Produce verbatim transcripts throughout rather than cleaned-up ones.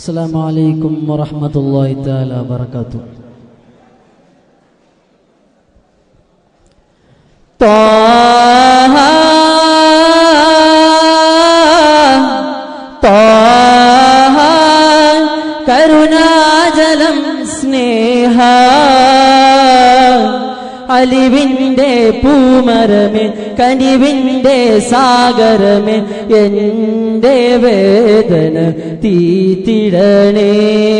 السلام عليكم ورحمة الله تعالى وبركاته. طه طه കരുണാജലം സ്നേഹ അലിവിൻ്റെ പൂമരമേ കനിവിൻ്റെ സാഗരമേ എൻ്റെ വേദന തീത്തിടണേ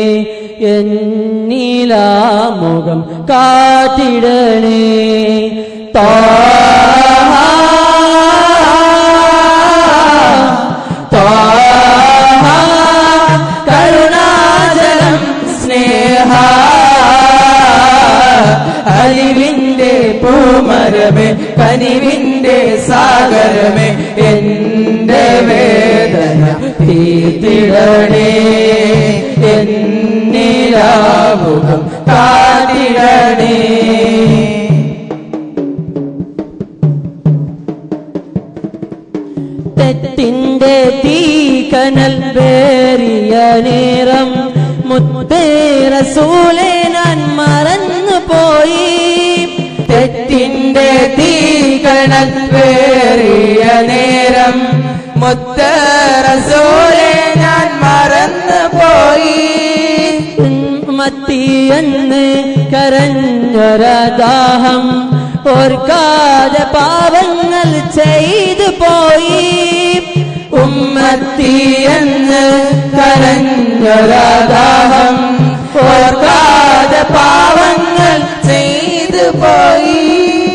എന്നിലാമുഖം കാട്ടിടണേ. താഹ താഹ കരുണാജലം സ്നേഹ അലിവിൻ്റെ പൂമരമേ കനിവിൻ്റെ സാഗരമേ എൻ്റെ വേദന തീത്തിടണേ എന്നിലാമുഖം കാട്ടിടണേ. തെറ്റിൻ്റെ തീക്കനൽ പേറിയ നേരം മുത്തേ റസൂലേ ഞാൻ മറന്നു പോയി. തെറ്റിൻ്റെ തീക്കനൽ പേറിയ നേരം മുത്തേ റസൂലേ ഞാൻ മറന്നു പോയി. മത്തിയെന്ന് കരഞ്ഞൊരദാഹം ഓർക്കാതെ പാപങ്ങൾ ചെയ്തു പോയി. ഉമ്മത്തിയെന്ന് കരഞ്ഞൊരദാഹം ഓർക്കാതെ പാപങ്ങൾ ചെയ്തു പോയി.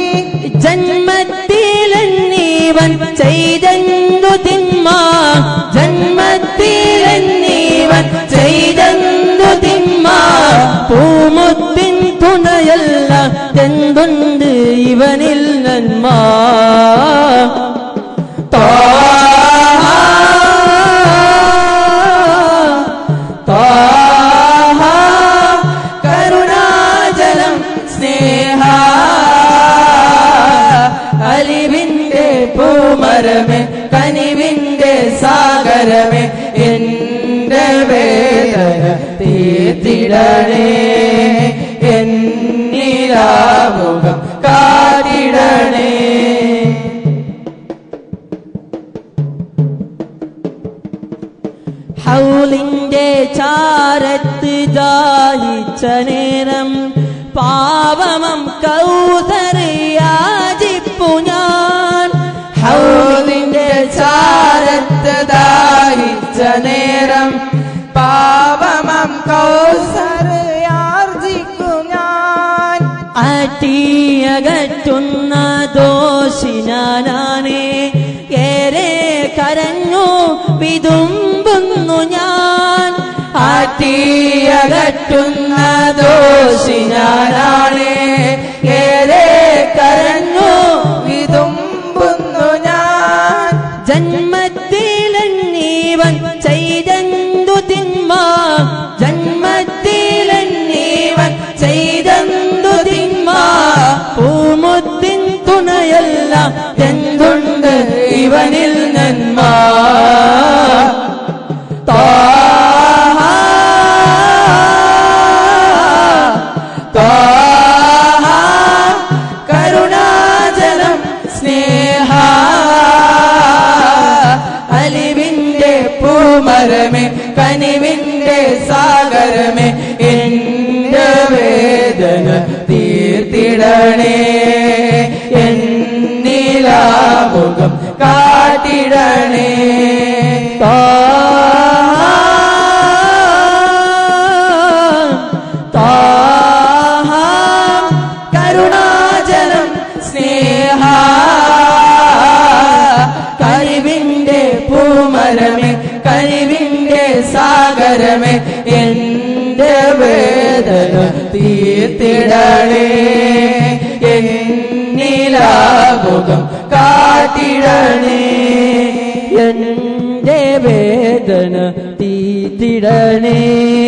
ജന്മത്തിലെന്നീവൻ ചെയ്തെന്തു തിന്മ ജന്മത്തിലെന്നീവൻ ചെയ്തെന്തു തിന്മ പൂമുത്തിൻ തുണയല്ല എന്തുണ്ട് ഇവനിൽ നന്മ. താഹ താഹ കരുണാജലം സ്നേഹ അലിവിൻ്റെ പൂമരമേ കനിവിൻ്റെ സാഗരമേ എൻ്റെ വേദന തീർത്തിടണേ എന്നിലാമുഖം കാട്ടിടണേ. ഹൗലിൻ്റെ ചാരത്ത് ദാഹിച്ച നേരം പാവമം കൗസർ യാചിപ്പു ഞാൻ. ഹൗലിൻ്റെ ചാരത്ത് ദാഹിച്ച നേരം പാവമം കൗസർ യാചിക്കു ഞാൻ. അടിയകറ്റുന്ന ദോഷിനാനേ ഏറെ കരഞ്ഞു വിതുമ്പുന്നു ഞാൻ. അടിയകറ്റുന്ന ദോഷിനാനേ ഏറെ കരഞ്ഞു വിതുമ്പുന്നു ഞാൻ. ജന്മത്തിലെന്നീവൻ ചെയ്തെന്തു തിന്മ ജന്മത്തിലെന്നീവൻ ചെയ്തെന്തു തിന്മ പൂമുത്തിൻ തുണയല്ല എന്തുണ്ട് ഇവനിൽ നന്മ. താഹ താഹ കരുണാജലം സ്നേഹ അലിവിൻ്റെ പൂമരമേ കനിവിൻ്റെ സാഗരമേ എൻ്റെ വേദന തീർത്തിടണേ എന്നിലാമുഖം കാട്ടിടണേ. താഹ താഹ കരുണാജലം സ്നേഹ കനിവിൻ്റെ പൂമരമേ കനിവിൻ്റെ സാഗരമേ എൻ്റെ വേദന തീർത്തിടണേ എന്നിലാമുഖം കാട്ടിടണേ. എൻ്റെ വേദന തീർത്തിടണേ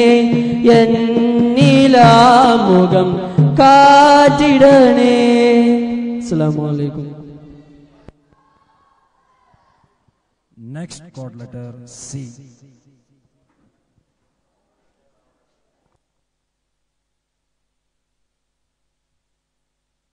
എന്നിലാമുഖം കാട്ടിടണേ. അസ്സലാമു അലൈക്കും. Next chord letter C.